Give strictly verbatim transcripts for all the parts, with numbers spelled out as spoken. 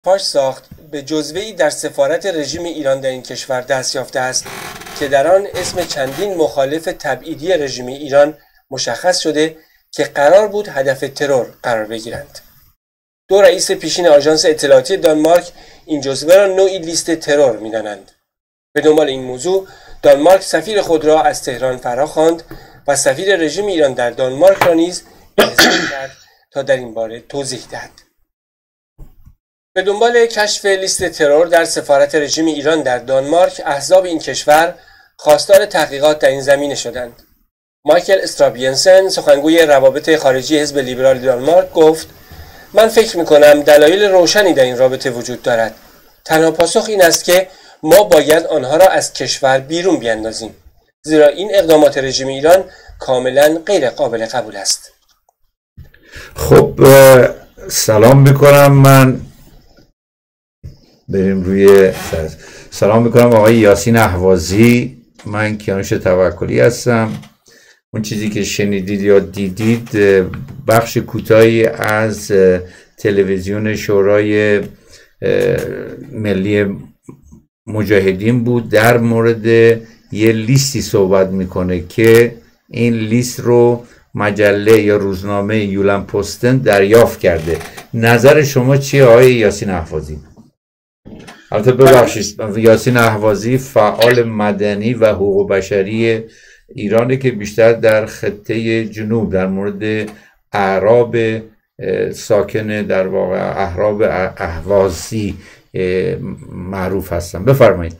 پاش ساخت به جزوه‌ای در سفارت رژیم ایران در این کشور دست یافته است که در آن اسم چندین مخالف تبعیدی رژیم ایران مشخص شده که قرار بود هدف ترور قرار بگیرند. دو رئیس پیشین آژانس اطلاعاتی دانمارک این جزوه را نوعی لیست ترور می‌دانند. به دنبال این موضوع دانمارک سفیر خود را از تهران فراخواند و سفیر رژیم ایران در دانمارک را نیز احضار کرد تا در این باره توضیح دهد. به دنبال کشف لیست ترور در سفارت رژیم ایران در دانمارک، احزاب این کشور خواستار تحقیقات در این زمینه شدند. مایکل استرابینسن، سخنگوی روابط خارجی حزب لیبرال دانمارک، گفت: من فکر می‌کنم دلایل روشنی در این رابطه وجود دارد. تنها پاسخ این است که ما باید آنها را از کشور بیرون بیاندازیم، زیرا این اقدامات رژیم ایران کاملا غیر قابل قبول است. خب سلام میکنم، من بریم روی سلام میکنم آقای یاسین اهوازی. من کیانوش توکلی هستم. اون چیزی که شنیدید یا دیدید بخش کوتاهی از تلویزیون شورای ملی مجاهدین بود، در مورد یه لیستی صحبت میکنه که این لیست رو مجله یا روزنامه یولن پستن دریافت کرده. نظر شما چیه آقای یاسین اهوازی؟ البته ببخشید، یاسین اهوازی فعال مدنی و حقوق بشری ایرانه که بیشتر در خطه جنوب در مورد اعراب ساکن در واقع احراب اهوازی معروف هستم. بفرمایید.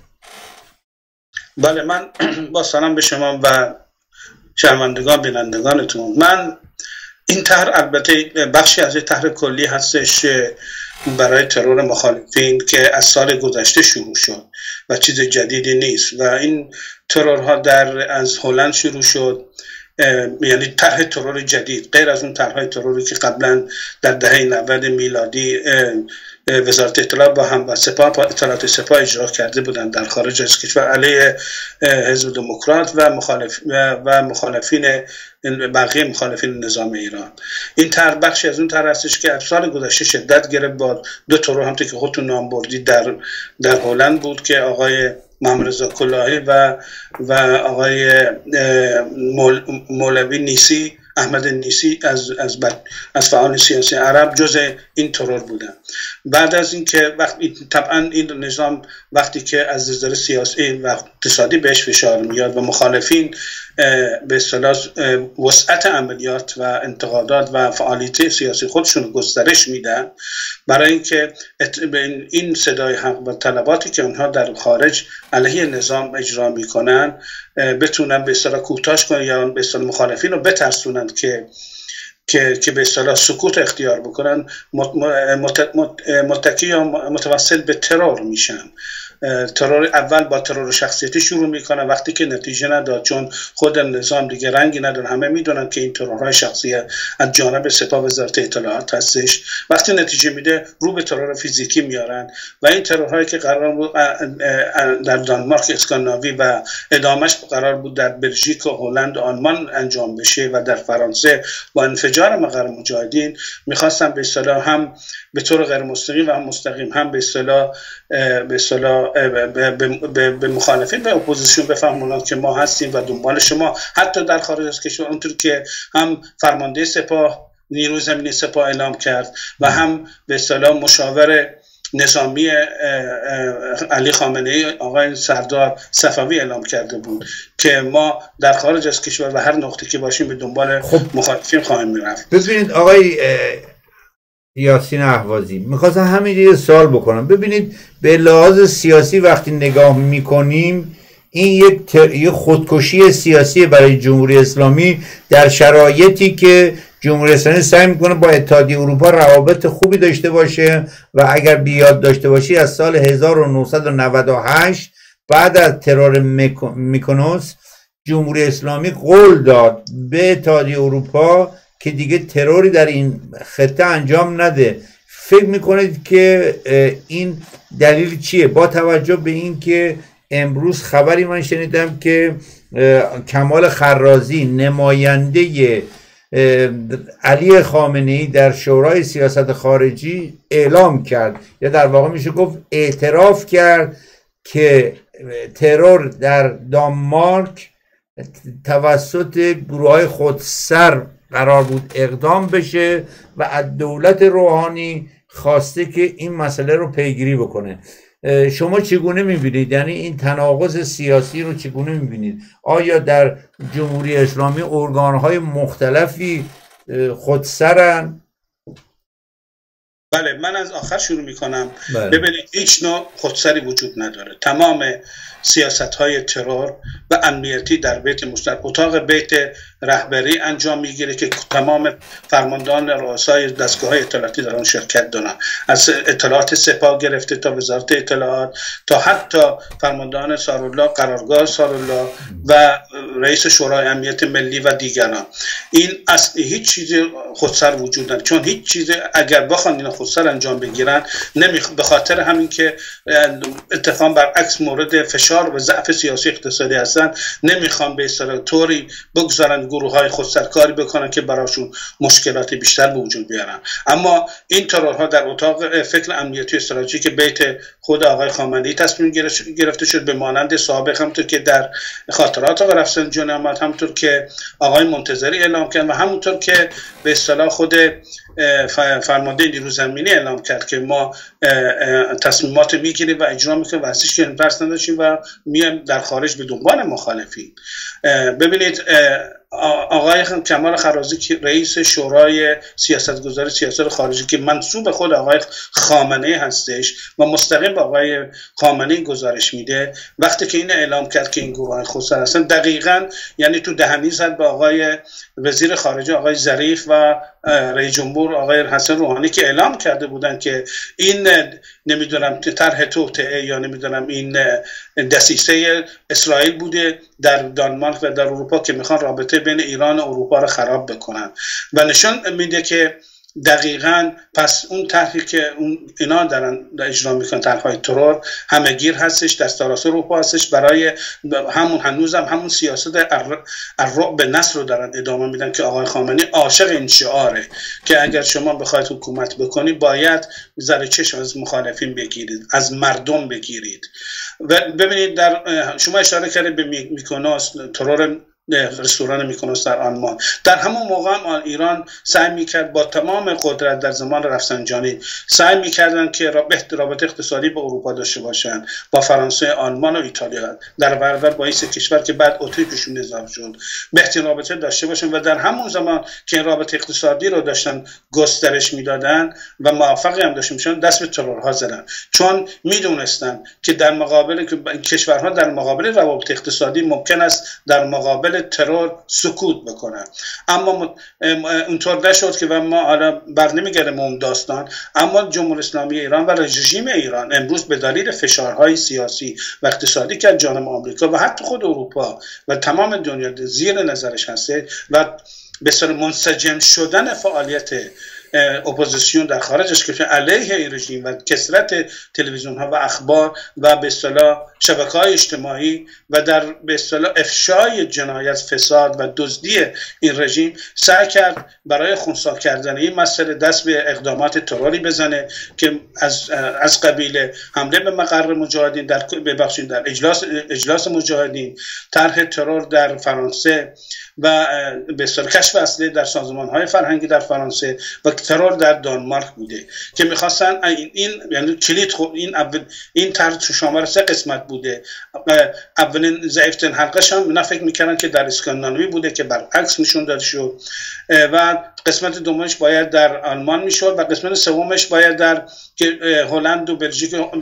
بله، من با سلام به شما و شنوندگان بینندگانتون. من این طرح البته بخشی از طرح کلی هستش برای ترور مخالفین که از سال گذشته شروع شد و چیز جدیدی نیست و این ترورها در از هلند شروع شد، یعنی طرح ترور جدید غیر از اون طرح‌های تروری که قبلا در دهه نود میلادی وزارت اطلاعات با هم و سپاه اطلاعات سپاه اجرا کرده بودند در خارج از کشور علیه حزب دموکرات و مخالف و مخالفین بقیه مخالفین نظام ایران. این طرح بخشی از اون طرح هستش که از سال گذشته شدت گرفت با دو ترور هم که خودتون نام بردید در در هلند بود که آقای محمد رضا کلاهی و و آقای مولوی نیسی احمد نیسی از از از فعال سیاسی عرب جزء این ترور بودن. بعد از اینکه وقتی طبعا این نظام وقتی که از نظر سیاسی و اقتصادی بهش فشار میاد و مخالفین به اصطلاح وسعت عملیات و انتقادات و فعالیت سیاسی خودشون گسترش میدن برای اینکه این صدای حق و طلباتی که اونها در خارج علیه نظام اجرا میکنن بتونن به اصطلاح کوتاش کنن یا به اصطلاح مخالفین رو بترسونن که که که به اصطلاح سکوت اختیار بکنن، متکی یا متوسل به ترور میشن. ترور اول با ترور شخصیتی شروع میکنه، وقتی که نتیجه نداد چون خود نظام دیگه رنگی نداره، همه میدونن که این ترورهای شخصی از جانب سپاه وزارت اطلاعات هستش، وقتی نتیجه میده رو به ترور فیزیکی میارن و این ترورهایی که قرار بود در دانمارک اسکاندیناوی و ادامش قرار بود در بلژیک و هلند و آلمان انجام بشه و در فرانسه با انفجار مقر مجاهدین میخواستن به اصطلاح هم به طور غیر مستقیم و هم مستقیم هم به اصطلاح به اصطلاح به مخالفین به اپوزیسیون بفهمونن که ما هستیم و دنبال شما، حتی در خارج از کشور، اونطور که هم فرمانده سپاه نیروی زمینی سپاه اعلام کرد و هم به اصطلاح مشاور نظامی علی خامنه ای آقای سردار صفوی اعلام کرده بود که ما در خارج از کشور و هر نقطه که باشیم به دنبال خب مخالفین خواهیم میرفت. ببینید آقای یاسین اهوازی، میخواستم همین یه سوال بکنم. ببینید به لحاظ سیاسی وقتی نگاه میکنیم این یک تر... خودکشی سیاسی برای جمهوری اسلامی در شرایطی که جمهوری اسلامی سعی میکنه با اتحادیه اروپا روابط خوبی داشته باشه و اگر بیاد داشته باشی از سال هزار و نهصد و نود و هشت بعد از ترور میکنوس جمهوری اسلامی قول داد به اتحادیه اروپا که دیگه تروری در این خطه انجام نده. فکر میکنید که این دلیل چیه؟ با توجه به این که امروز خبری من شنیدم که کمال خرازی نماینده علی خامنه‌ای در شورای سیاست خارجی اعلام کرد، یا در واقع میشه گفت اعتراف کرد که ترور در دانمارک توسط گروه‌های خودسر قرار بود اقدام بشه و از دولت روحانی خواسته که این مسئله رو پیگیری بکنه. شما چگونه میبینید؟ یعنی این تناقض سیاسی رو چگونه میبینید؟ آیا در جمهوری اسلامی ارگانهای مختلفی خودسرن؟ بله، من از آخر شروع میکنم. بله. ببینید هیچ نوع خودسری وجود نداره. تمام سیاست های ترور و امنیتی در بیت مشترک اتاق بیت رهبری انجام میگیره که تمام فرماندهان رؤسای دستگاه های اطلاعاتی در آن شرکت دارن، از اطلاعات سپاه گرفته تا وزارت اطلاعات تا حتی فرماندهان سارالله، قرارگاه سارالله و رئیس شورای امنیت ملی و دیگران. این اصلی هیچ چیز خودسر وجود نداره، چون هیچ چیز اگر بخوان اینا خودسر انجام بگیرن نمیخ به خاطر همین که اتفاقا برعکس مورد فشار و ضعف سیاسی اقتصادی هستن، نمیخوان به اصطلاح طوری بگذارن گروه های خودسرکاری بکنن که براشون مشکلات بیشتر به وجود بیارن. اما این ترورها در اتاق فکر امنیتی استراتژیک بیت خود آقای خامنه‌ای تصمیم گرفته شد، به مانند سابق همونطور که در خاطرات آقای رفسنجانی آمد، همونطور که آقای منتظری اعلام کرد و همونطور که به اصطلاح خود فرمانده نیروی زمینی اعلام کرد که ما تصمیمات میگیریم و اجرا میکنیم و ازش که ترس نداشتیم و میایم در خارج به دنبال مخالفین. ببینید آقای کمال خرازی که رئیس شورای سیاستگذاری سیاست خارجی که منسوب خود آقای خامنه‌ای هستش و مستقیم به آقای خامنه‌ای گزارش میده، وقتی که این اعلام کرد که این گروه خودسر هستن، دقیقاً یعنی تو دهنی زد به آقای وزیر خارجه آقای ظریف و رئیس جمهور آقای حسن روحانی که اعلام کرده بودن که این نمیدونم طرح توطئه یا نمیدونم این دسیسه اسرائیل بوده در دانمارک و در اروپا که میخوان رابطه بین ایران و اروپا رو خراب بکنن و نشان میده که دقیقاً پس اون طرحی که اون اینا دارن اجرا میکنن، طرحهای ترور همه‌گیر هستش، در سراسر اروپا هستش، برای همون هنوزم هم همون سیاست الرعب نصر رو دارن ادامه میدن که آقای خامنه‌ای عاشق این شعاره که اگر شما بخواید حکومت بکنید باید ذره چشم از مخالفین بگیرید، از مردم بگیرید. و ببینید در شما اشاره کردید به میکونوس، ترور رستوران میکونوس در آلمان. در همون موقع هم ایران سعی میکرد با تمام قدرت در زمان رفسنجانی سعی میکردن که رابطه اقتصادی با اروپا داشته باشن، با فرانسه، آلمان و ایتالیا، در برابر با این سه کشور که بعد اتریششون اضافه شد بهترین رابطه داشته باشن و در همون زمان که این رابطه اقتصادی رو داشتن گسترش میدادن و موفقی هم داشته میشن، دست به ترورها زدن، چون میدونستن که در مقابل کشورها در مقابل روابط اقتصادی ممکن است در مقابل ترور سکوت بکنن. اما اونطور نشد که و ما حالا بر نمیگردیم اون داستان، اما جمهوری اسلامی ایران و رژیم ایران امروز به دلیل فشارهای سیاسی و اقتصادی که از جانب آمریکا و حتی خود اروپا و تمام دنیا زیر نظرش هسته و به صورت منسجم شدن فعالیت اپوزیسیون در خارجش که علیه این رژیم و کثرت تلویزیون ها و اخبار و به اصطلاح شبکه‌های اجتماعی و در به اصطلاح افشای جنایت، فساد و دزدی این رژیم سعی کرد برای خنثی کردن این مسئله دست به اقدامات تروری بزنه که از از قبیل حمله به مقر مجاهدین در ببخشید در اجلاس اجلاس مجاهدین، طرح ترور در فرانسه و به اصطلاح کشف اسلحه در سازمان‌های فرهنگی در فرانسه و ترور در دانمارک بوده که می‌خواستن این, این یعنی کلید خود این اول این طرح شامل سه قسمت بوده. اولین ضعیف‌ترین حلقه‌ش هم نه فکر می‌کردن که در اسکاندیناوی بوده که برعکس نشون داده شد و قسمت دومش باید در آلمان میشد و قسمت سومش باید در هلند و بلژیک و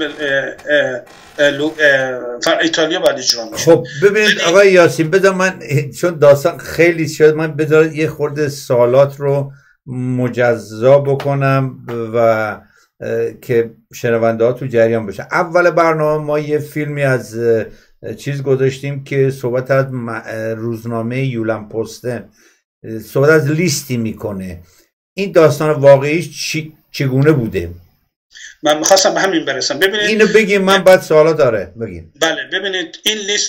ایتالیا باید اجرا میشد. خب ببینید آقای یاسین، بذار من چون داستان خیلی شد من بذار یه خورده سوالات رو مجزا بکنم و که شنونده ها تو جریان بشن. اول برنامه ما یه فیلمی از چیز گذاشتیم که صحبت از روزنامه یولن پوستن، صحبت از لیستی میکنه. این داستان واقعیش چی، چگونه بوده؟ من میخواستم به همین برسم. ببینید اینو بگیم، من بعد سوالا داره بگیم. بله ببینید این لیست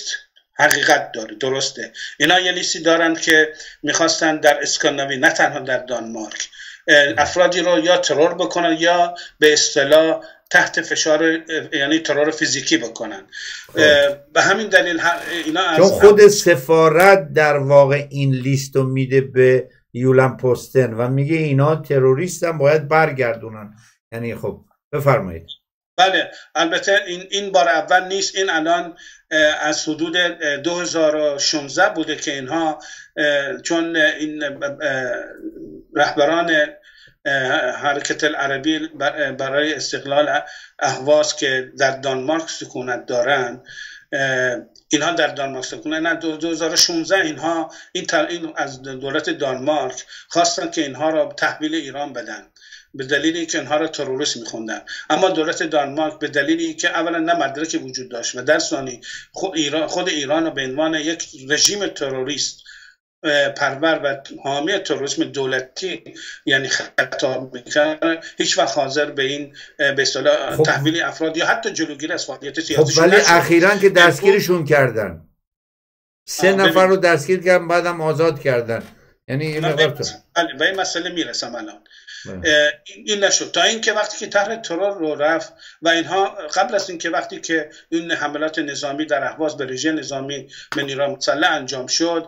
حقیقت داره، درسته. اینا یه لیستی دارن که میخواستن در اسکاندیناوی، نه تنها در دانمارک، افرادی رو یا ترور بکنن یا به اصطلاح تحت فشار، یعنی ترور فیزیکی بکنن. به همین دلیل اینا از چون خود سفارت در واقع این لیست رو میده به یولن پوستن و میگه اینا تروریستن، باید برگردونن. یعنی خب بفرمایید. بله، البته این این بار اول نیست. این الان از حدود دو هزار و شانزده بوده که اینها، چون این رهبران حرکت العربی برای استقلال اهواز که در دانمارک سکونت دارن، اینها در دانمارک سکونت، نه دو هزار و شانزده اینها این, این از دولت دانمارک خواستن که اینها را تحویل ایران بدن، به دلیلی که اینها را تروریست میخوندن. اما دولت دانمارک به دلیلی که اولا نه مدرکی وجود داشت و در ثانی خود ایران خود ایران رو به عنوان یک رژیم تروریست پرور و حامی تروریسم دولتی یعنی خطاب میکنه، هیچ وقت حاضر به این به اصطلاح خب تحویل افراد یا حتی جلوگیری از فعالیت سیاسی. خب ولی اخیراً که دستگیرشون کردن، سه نفر رو دستگیر کردن، بعدم آزاد کردن. یعنی این مقدار تو بله به این مسئله میرسم الان. این نشد تا اینکه وقتی که طرح ترور رو رفت و اینها، قبل از اینکه وقتی که این حملات نظامی در اهواز به رژه نظامی به نیروهای مسلح انجام شد،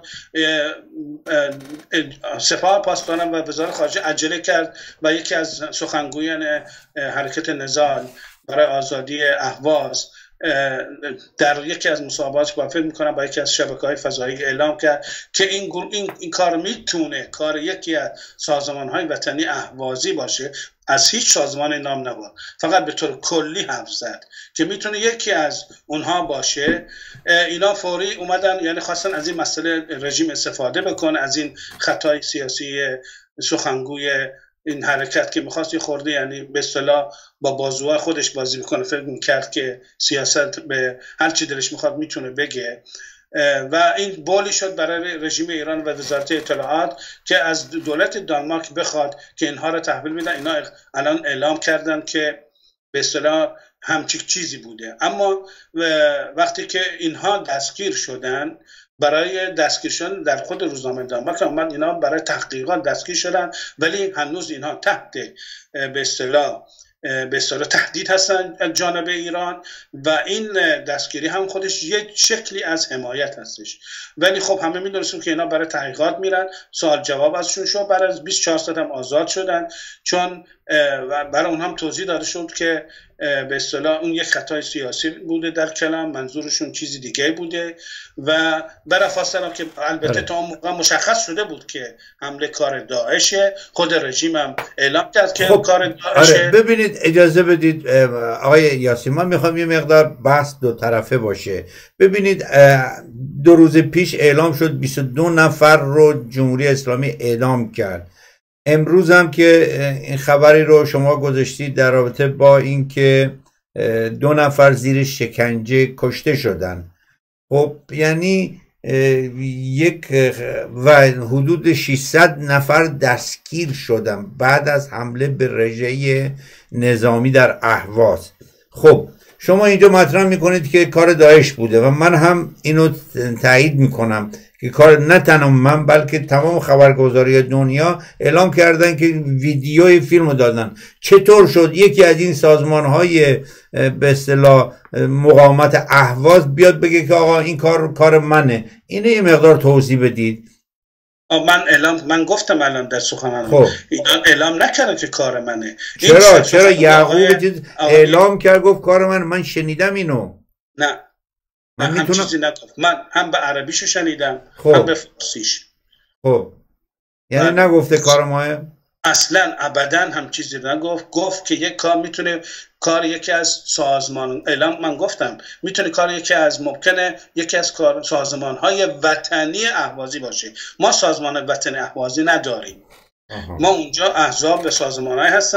سپاه پاسداران و وزارت خارجه عجله کرد و یکی از سخنگویان حرکت نضال برای آزادی اهواز در یکی از مصاحبه‌هاش با فکر می‌کنم با یکی از شبکه‌های فضایی اعلام کرد که این این, این کار میتونه کار یکی از سازمان‌های وطنی اهوازی باشه، از هیچ سازمان نام نبرد، فقط به طور کلی حرف زد که میتونه یکی از اونها باشه. اینا فوری اومدن، یعنی خواستن از این مسئله رژیم استفاده بکنه، از این خطای سیاسی سخنگوی این حرکت که میخواست یه خورده یعنی به اصطلاح با بازوها خودش بازی بکنه، فکر میکرد که سیاست به هر چی دلش میخواد میتونه بگه و این بولی شد برای رژیم ایران و وزارت اطلاعات که از دولت دانمارک بخواد که اینها رو تحویل بدن. اینا الان اعلام کردن که به اصطلاح همچین چیزی بوده. اما وقتی که اینها دستگیر شدن، برای دستگیر شدن در خود روزنامه دانمارک اومد اینا برای تحقیقات دستگیر شدن، ولی هنوز اینها تحت به اصطلاح به اصطلاح تهدید هستن از جانب ایران و این دستگیری هم خودش یک شکلی از حمایت هستش. ولی خب همه میدونستیم که اینا برای تحقیقات میرن، سوال جواب ازشون شد، بعد از بیست و چهار ساعت هم آزاد شدن، چون برای اون هم توضیح داده شد که به اصطلاح اون یک خطای سیاسی بوده در کلام، منظورشون چیزی دیگه بوده و بلافاصله که البته تا اون موقع مشخص شده بود که حمله کار داعشه، خود رژیم هم اعلام کرد که خب کار داعشه. آره ببینید اجازه بدید آقای یاسین، من میخوام یه مقدار بحث دو طرفه باشه. ببینید دو روز پیش اعلام شد بیست و دو نفر رو جمهوری اسلامی اعلام کرد. امروز هم که این خبری رو شما گذاشتید در رابطه با اینکه دو نفر زیر شکنجه کشته شدن. خب یعنی یک و حدود ششصد نفر دستگیر شدن بعد از حمله به رژه نظامی در اهواز. خب شما اینجا مطرح میکنید که کار داعش بوده و من هم اینو تایید میکنم که کار نه تنها من بلکه تمام خبرگزاری دنیا اعلام کردن که ویدیوی فیلمو دادن. چطور شد یکی از این سازمان‌های به اصطلاح مقاومت اهواز بیاد بگه که آقا این کار کار منه؟ اینه یه مقدار توضیح بدید. من اعلام من گفتم الان در سخنرانی خب. اینا اعلام نکردن که کار منه. چرا چرا یعقوب اعلام کرد گفت کار من؟ من شنیدم اینو. نه من, من هم میتونم... چیزی نگفت. من هم به عربیشو شنیدم خب. هم به فارسیش. خب یعنی من... نگفته کار ماه؟ اصلا ابدا هم چیزی نگفت. گفت که یک کار میتونه کار یکی از سازمان اعلام من گفتم میتونه کار یکی از ممکنه یکی از کار سازمان‌های وطنی اهوازی باشه. ما سازمان وطنی اهوازی نداریم. آها. ما اونجا احزاب و سازمان‌های هستن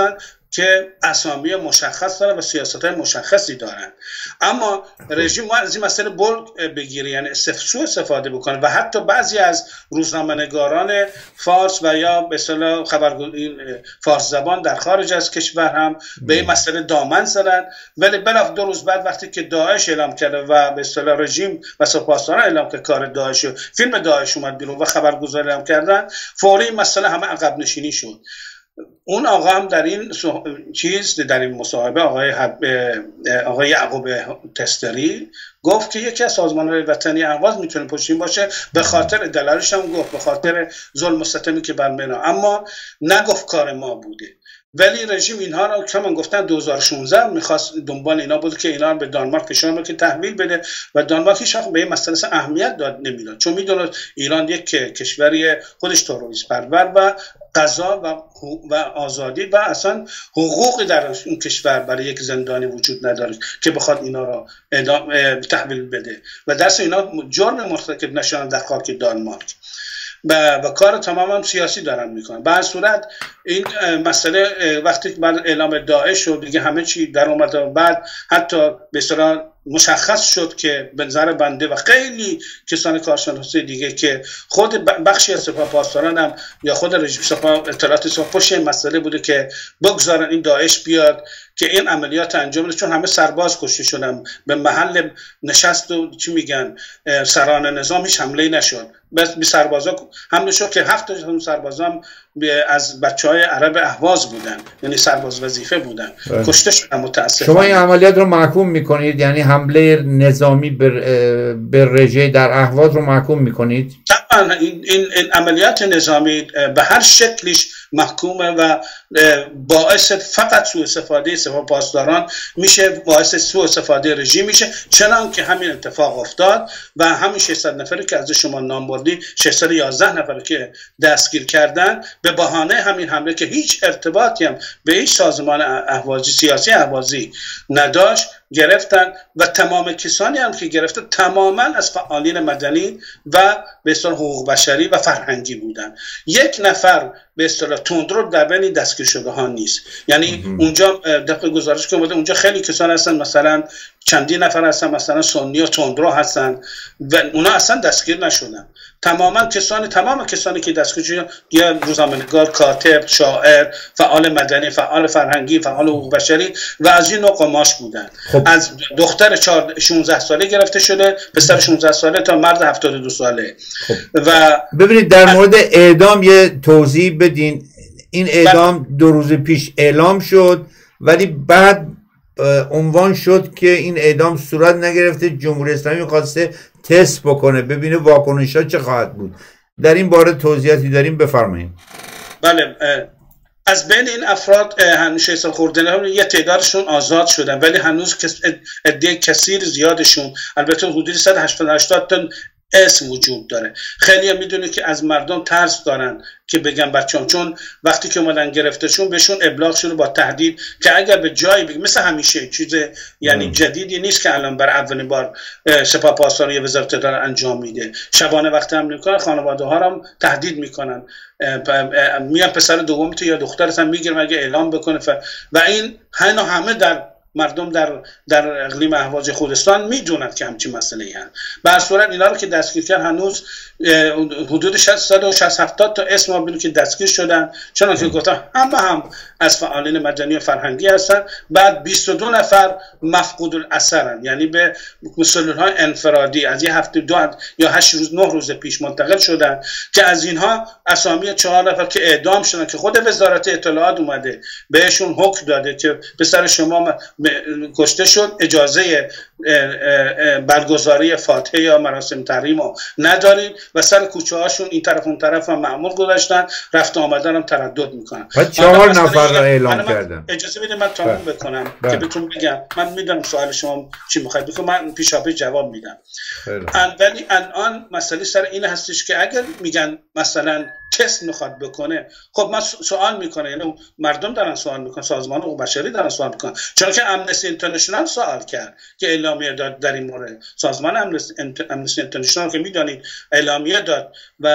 که اسامی مشخص دارن و سیاست‌های مشخصی دارن. اما رژیم ما از این مسئله بولک بگیره، یعنی سوء استفاده بکنه و حتی بعضی از روزنامه‌نگاران فارس و یا به اصطلاح خبرگزاری فارس زبان در خارج از کشور هم به این مسئله دامن زدن. ولی بلاف دو روز بعد وقتی که داعش اعلام کرده و به اصطلاح رژیم و سپاسداران اعلام که کار داعش و فیلم داعش اومد بیرون و خبرگزاری اعلام کردن، فوری مسئله همه عقب نشینی شد. اون آقا هم در این چیز در این مصاحبه آقای حب... آقای یعقوب تستری گفت که یکی از سازمان‌های وطنی اهواز میتونه پشتین باشه، به خاطر دلایلش هم گفت به خاطر ظلم و ستمی که بر منا، اما نگفت کار ما بوده. ولی رژیم اینها رو که من گفتن دو هزار و شانزده میخواست دنبال اینا بود که اینا رو به دانمارک فشار که تحویل بده و دانمارک هیچ وقت به این مسئله اهمیت داد نمیداد، چون میدونه ایران یک کشوری خودش تروریست پرور و قضا و و آزادی و اصلا حقوقی در اون کشور برای یک زندانی وجود نداره که بخواد اینا را تحویل بده و درس اینا جرم مرتکب نشدن در خاک دانمارک و, و کار تماما سیاسی دارن میکنن. به هر صورت این مسئله وقتی بعد اعلام داعش شد دیگه همه چی در اومد و بعد حتی به اصطلاح مشخص شد که به نظر بنده و خیلی کسان کارشناس دیگه که خود بخشی از سپاه پاسداران هم یا خود رژیم سپاه اطلاعات سپاه پشت مسئله بوده که بگذارن این داعش بیاد که این عملیات انجام بده، چون همه سرباز کشته شدن به محل نشست و چی میگن سران نظام هیچ حمله نشد، بس بی سربازا حمله شد که هفت تا سربازا هم از بچهای عرب اهواز بودن، یعنی سرباز وظیفه بودن کشته شدن متاسفانه. شما این عملیات رو محکوم میکنید، یعنی حمله نظامی به رژه در اهواز رو محکوم میکنید؟ طبعا این, این, این عملیات نظامی به هر شکلش محکومه و باعث فقط سوء استفاده سپاه پاسداران میشه، باعث سوء استفاده رژیم میشه، چنان که همین اتفاق افتاد و همین ششصد نفری که از شما نام بردی، ششصد و یازده نفر که دستگیر کردن به بهانه همین حمله که هیچ ارتباطی هم به هیچ سازمان اهوازی سیاسی اهوازی نداشت گرفتن و تمام کسانی هم که گرفته تماما از فعالین مدنی و به اصطلاح حقوق بشری و فرهنگی بودن. یک نفر به اصطلاح تندرو در بین دستگیر شده ها نیست، یعنی اونجا دقیق گزارش که اومده اونجا خیلی کسان هستن، مثلا چندین نفر هستن مثلا سنی و تندرو هستن و اونا اصلا دستگیر نشدن. تماما کسانی تمام کسانی که دستگیر شدن یا روزنامه‌نگار، کاتب، شاعر، فعال مدنی، فعال فرهنگی، فعال حقوق بشری و از این نوع قماش بودن. خب. از دختر شانزده ساله گرفته شده، پسر شانزده ساله تا مرد هفتاد و دو ساله. خب. و ببینید در مورد اعدام یه توضیح بدین. این اعدام دو روز پیش اعلام شد ولی بعد عنوان شد که این اعدام صورت نگرفته، جمهوری اسلامی خواسته تست بکنه ببینه واکنش‌ها چه خواهد بود. در این باره توضیحاتی داریم، بفرمایید. بله، از بین این افراد هنوز شش سال خورده یه تعدادشون آزاد شدن ولی هنوز عده کثیر زیادشون، البته حدود صد و هشتاد تا اسم وجود داره. خیلی هم میدونه که از مردم ترس دارن که بگن بچه‌ها، چون وقتی که اومدن گرفتشون بهشون ابلاغ شده با تهدید که اگر به جایی بگن، مثل همیشه چیز یعنی جدیدی نیست که الان برای اولین بار سپاه پاسداران یا وزارت اطلاعات انجام میده، شبانه وقتی حمله میکنن خانواده ها رو تهدید میکنن، میان پسر دومت یا دخترت هم میگیرن اگه اعلام بکنه ف... و این هنو همه در مردم در در اقلیم اهواز خودستان میدونند که همچین مسئله‌ای هست. به هر صورت اینا رو که دستگیر کرد هنوز حدود صد و شصت هفتاد تا اسم ما که دستگیر شدن، چون که گفتم همه هم از فعالین مدنی و فرهنگی هستن. بعد بیست و دو نفر مفقود الاثرن، یعنی به مسئولین انفرادی از یه هفته دو هفته یا هشت روز نه روز پیش منتقل شدن که از اینها اسامی چهار نفر که اعدام شدن که خود وزارت اطلاعات اومده بهشون حکم داده که پسر شما کشته شد، اجازه برگزاری فاتحه یا مراسم تحریم رو ندارید و سر کوچه هاشون این طرف اون طرف هم معمول گذاشتن، رفت آمدن هم تردد میکنن. چهار نفر را اعلام کردن. اجازه بدید من تمام بکنم با. که بهتون بگم من میدونم سوال شما چی میخواید بکنم، من پیشاپیش جواب میدم. ولی الان مسئله سر این هستش که اگر میگن مثلا تست میخواد بکنه، خب من سوال میکنه، یعنی مردم دارن سوال میکنن، سازمان حقوق بشری دارن سوال میکنن، چون که امنستی اینترنشنال سوال کرد که اعلامیه داد در این مورد. سازمان امنستی اینترنشنال که میدونید اعلامیه داد و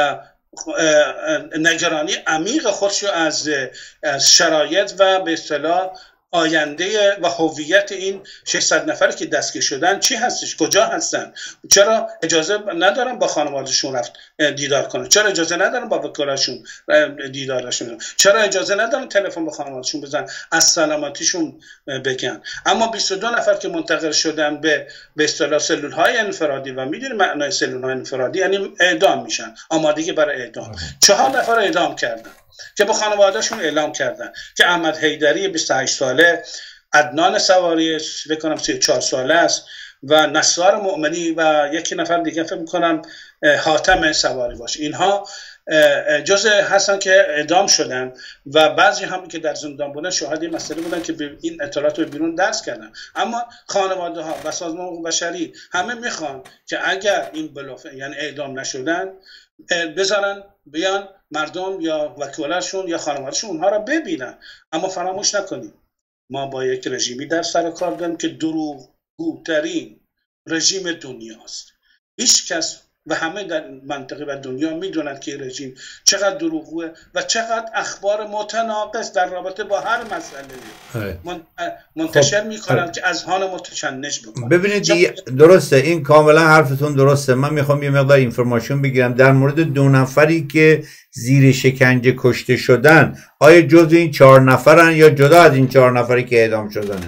نگرانی عمیق خودشو از از شرایط و به اصطلاح آینده و هویت این ششصد نفری که دستگیر شدن چی هستش، کجا هستن، چرا اجازه ندارن با خانوادهشون رفت دیدار کنن، چرا اجازه ندارن با وکلاشون دیدارشون، چرا اجازه ندارن تلفن به خانوادهشون بزنن از سلامتیشون بگن. اما بیست و دو نفر که منتقل شدن به به اصطلاح سلول‌های انفرادی و میدونید معنای سلول‌های انفرادی یعنی اعدام میشن، آمادگی برای اعدام. چهار نفر اعدام کردن که با خانوادهشون اعلام کردن که احمد حیدری بیست و هشت ساله، عدنان سواری فکر کنم سی و چهار ساله است و نصار مؤمنی و یکی نفر دیگه فکر می‌کنم حاتم سواری باشه، اینها جزء هستن که اعدام شدن و بعضی هم که در زندان بودن شاهد این مسئله بودن که این اطلاعات رو بیرون درس کردن. اما خانواده ها و سازمان حقوق بشری همه میخوان که اگر این بلوف یعنی اعدام نشدن بذارن بیان مردم یا وکیلاشون یا خانوادهشون اونها را ببینن. اما فراموش نکنیم ما با یک رژیمی در سر کار داریم که دروغگوترین رژیم دنیاست. هیچ کس و همه در منطقه و دنیا میدونند که رژیم چقدر دروغگوه و چقدر اخبار متناقض در رابطه با هر مسئله منتشر میکنند که اذهان متشنج بکنند. ببینید درسته، این کاملا حرفتون درسته. من میخوام یه مقدار اینفورماسیون بگیرم در مورد دو نفری که زیر شکنجه کشته شدن. آیا جزو این چهار نفرن یا جدا از این چهار نفری که اعدام شدن؟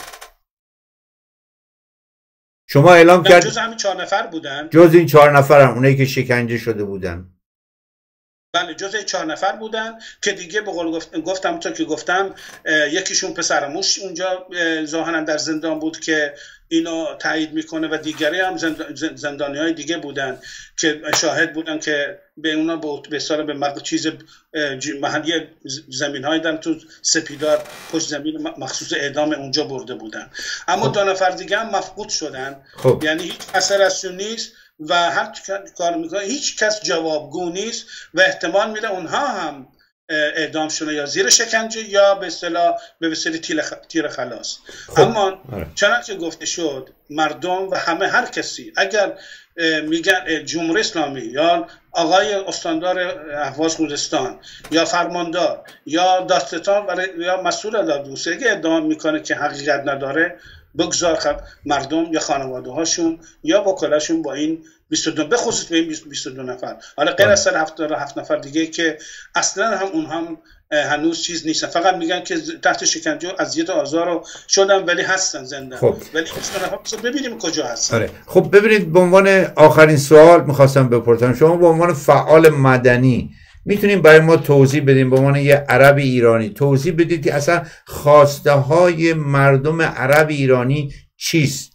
شما اعلام کرد جز همین چهار نفر بودن. جز این چهار نفرن اونایی که شکنجه شده بودن. بله جز این چهار نفر بودن که دیگه به قول گفت... گفتم تا که گفتم یکیشون پسرموش اونجا ظاهرا در زندان بود که اینو تایید میکنه و دیگری هم زند... زندانی های دیگه بودن که شاهد بودن که به اونا به به سال به مقدار چیز محلی زمین های دارن تو سپیدار پشت زمین مخصوص اعدام اونجا برده بودن. اما خب. دو نفر دیگه هم مفقود شدن. خب. یعنی هیچ اثر ازشون نیست و هر کار میکنه هیچ کس جوابگو نیست و احتمال میره اونها هم اعدام شدن یا زیر شکنجه یا به اصطلاح به وسیله تیر خلاص. خب. اما چنانچه گفته شد مردم و همه هر کسی اگر میگن جمهوری اسلامی یا آقای استاندار اهواز خوزستان یا فرماندار یا دادستان یا مسئول دادگستری اگه ادعا میکنه که حقیقت نداره بگذار خب مردم یا خانواده هاشون یا وکلاشون با این بیست و دو به خصوص به این بیست و دو نفر حالا غیر از هفتاد و هفت نفر دیگه که اصلا هم اون هم هنوز چیز نیستن، فقط میگن که تحت شکنجه و اذیت و آزار شدن ولی هستن زنده. خب. ولی ببینیم کجا هستن. آره. خب ببینید به عنوان آخرین سوال میخواستم بپرسم، شما به عنوان فعال مدنی میتونیم برای ما توضیح بدیم به عنوان یه عرب ایرانی توضیح بدید که اصلا خواسته های مردم عرب ایرانی چیست؟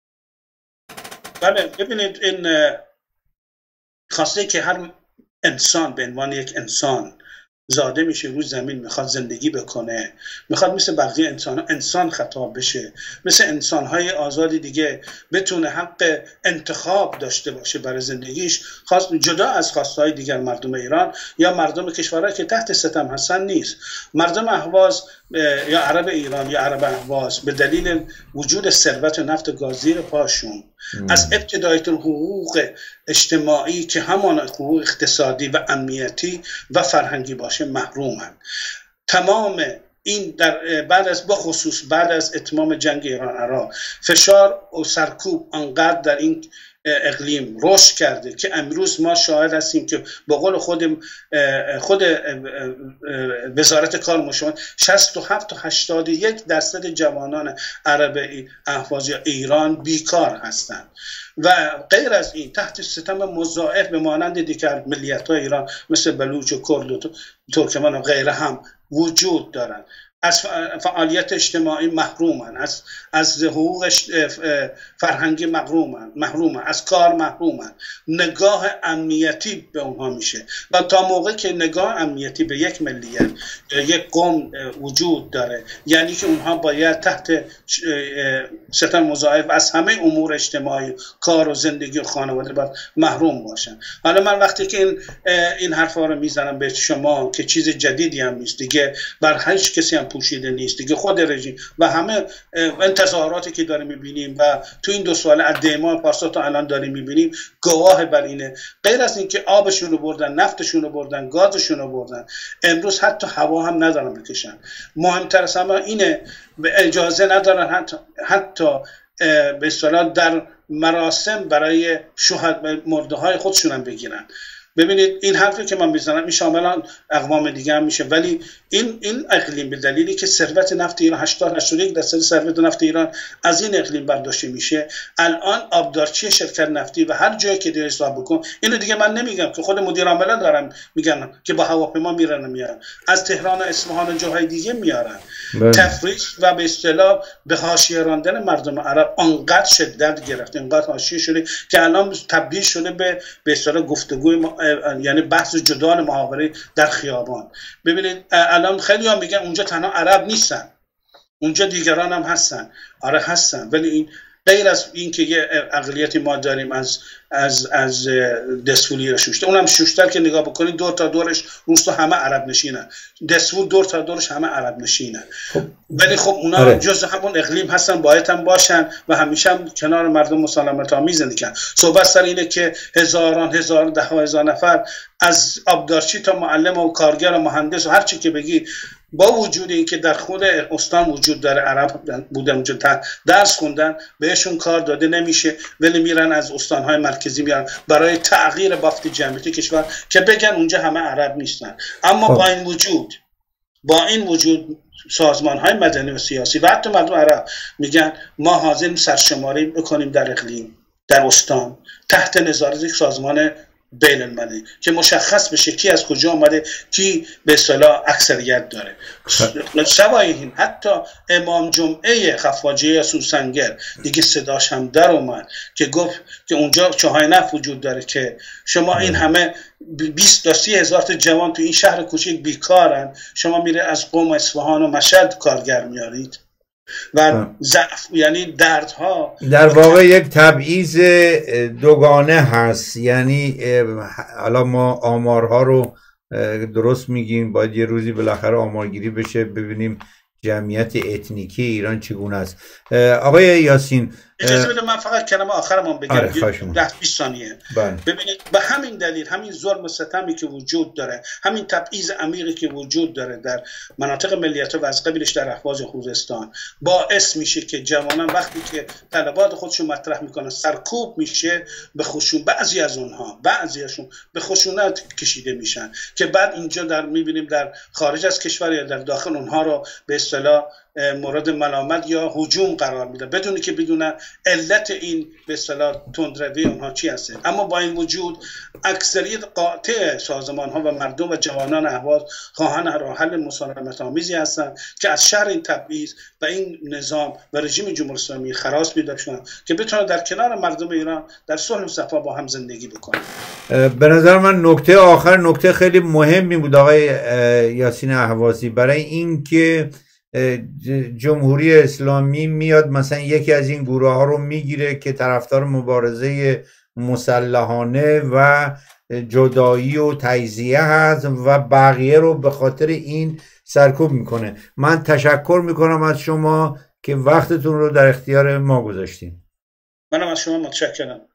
بله ببینید این خواسته که هر انسان به عنوان یک انسان زاده میشه روی زمین، میخواد زندگی بکنه، میخواد مثل بقیه انسان انسان خطاب بشه، مثل انسانهای آزادی دیگه بتونه حق انتخاب داشته باشه برای زندگیش، خاص جدا از خواستهای دیگر مردم ایران یا مردم کشورهایی که تحت ستم هستن نیست. مردم اهواز یا عرب ایران یا عرب اهواز به دلیل وجود ثروت نفت و گاز زیر پاشون ام. از ابتدای حقوق اجتماعی که همان حقوق اقتصادی و امنیتی و فرهنگی باشه محرومن. تمام این در بعد از بخصوص بعد از اتمام جنگ ایران عراق فشار و سرکوب انقدر در این اقلیم رشد کرده که امروز ما شاهد هستیم که به قول خود خود وزارت کار مشاوران شصت و هفت تا هشتاد و یک درصد جوانان عرب اهواز یا ایران بیکار هستند و غیر از این تحت ستم مضاعف به مانند دیگر ملیت‌های ایران مثل بلوچ و کرد و ترکمن و غیره هم وجود دارند. از فعالیت اجتماعی محرومن، از از حقوق فرهنگی محرومن، محرومن از کار محرومن، نگاه امنیتی به اونها میشه و تا موقعی که نگاه امنیتی به یک ملیت یک قوم وجود داره یعنی که اونها باید تحت ستم مضاعف از همه امور اجتماعی کار و زندگی و خانواده باید محروم باشن. حالا من وقتی که این این حرفا رو میزنم به شما که چیز جدیدی هم نیست دیگه، بر هیچ کسی هم پوشیده نیست دیگه. خود رژیم و همه انتظاراتی که داریم میبینیم و تو این دو سال از دی ماه پارسال تا الان داریم میبینیم گواه بر اینه. غیر از اینکه آبشون رو بردن، نفتشون رو بردن، گازشون رو بردن، امروز حتی هوا هم ندارن بکشن. مهمتر از همه اینه اجازه ندارن حتی حتی به اصطلاح در مراسم برای شهداء مرده های خودشون هم بگیرن. ببینید این حرفی که من میزنم این شامل اقوام دیگه هم میشه، ولی این این اقلیم به دلیلی که ثروت نفت ایران هشتاد هشتاد و یک درصد ثروت نفت ایران از این اقلیم برداشته میشه، الان آبدارچی شرکت نفتی و هر جایی که دیگه حساب بکن، اینو دیگه من نمیگم که خود مدیر عامل دارن میگن که با هواپیما میرن میارن از تهران و اصفهان و جاهای دیگه میارن. تفریط و به اصطلاح به حاشیه راندن مردم عرب انقدر شدت گرفت، انقدر حاشیه شده که الان تبدیل شده به به اصطلاح گفتگوی ما... یعنی بحث جدال محاوره در خیابان. ببینید الان خیلی ها میگن اونجا تنها عرب نیستن، اونجا دیگران هم هستن. آره هستن، ولی این غیر از این که یه اقلیتی ما داریم از از از دسفولی رو شوشته، اونم شوشتر که نگاه بکنید دور تا دورش روستا همه عرب نشینن، دسفول دور تا دورش همه عرب نشینن. ولی خب اونا آره. جز همون اقلیم هستن، باید هم باشن و همیشه هم کنار مردم مسالمت آمیز زندگی کنن. صحبت سر اینه که هزاران هزار ده هزار نفر از آبدارچی تا معلم و کارگر و مهندس و هر چی که بگی، با وجود اینکه در خود استان وجود داره عرب بودن اونجا درس خوندن، بهشون کار داده نمیشه، ولی میرن از استانهای مرکزی میارن برای تغییر بافت جمعیتی کشور که بگن اونجا همه عرب نیستن. اما با این وجود با این وجود سازمانهای مدنی و سیاسی و حتی مردم عرب میگن ما حاضریم سرشماری بکنیم در اقلیم، در استان، تحت نظارت یک سازمان بین المللی که مشخص بشه کی از کجا آمده، کی به اصطلاح اکثریت داره. سوای این حتی امام جمعه خفاجه سوسنگر دیگه صداش هم در اومد که گفت که اونجا چاهای نفت وجود داره که شما این همه بیست تا سی هزار تا جوان تو این شهر کوچیک بیکارن، شما میره از قم و اصفهان و مشهد کارگر میارید و ضعف یعنی دردها در واقع یک تبعیض دوگانه هست. یعنی حالا ما آمارها رو درست میگیم، باید یه روزی بالاخره آمارگیری بشه ببینیم جمعیت etnیکی ایران چگونه است. آقای یاسین اجازه بده من فقط کلمه آخرمون بگم. آره ده بیست ثانیه. ببینید به همین دلیل همین ظلم و ستمی که وجود داره، همین تبعیض عمیقی که وجود داره در مناطق ملیت و از قبیلش در اهواز خوزستان باعث میشه که جوانان وقتی که طلبات خودشون مطرح میکنن سرکوب میشه به خشون، بعضی از اونها بعضیاشون به خشونت کشیده میشن که بعد اینجا در میبینیم در خارج از کشور یا در داخل اونها رو به اصطلاح مورد ملامت یا هجوم قرار میده بدون که بدونن علت این به اصطلاح تندروی اونها چی هست. اما با این وجود اکثریت قاطع سازمان ها و مردم و جوانان اهواز خواهان راه حل مسالمت آمیزی هستند که از شر این تبعیض و این نظام و رژیم جمهوری اسلامی خلاص پیدا کنند که بتونن در کنار مردم ایران در صلح و صفا با هم زندگی بکنن. به نظر من نکته آخر نکته خیلی مهمی بود آقای یاسین اهوازی، برای اینکه جمهوری اسلامی میاد مثلا یکی از این گروه ها رو میگیره که طرفدار مبارزه مسلحانه و جدایی و تجزیه هست و بقیه رو به خاطر این سرکوب میکنه. من تشکر میکنم از شما که وقتتون رو در اختیار ما گذاشتین. منم از شما متشکرم.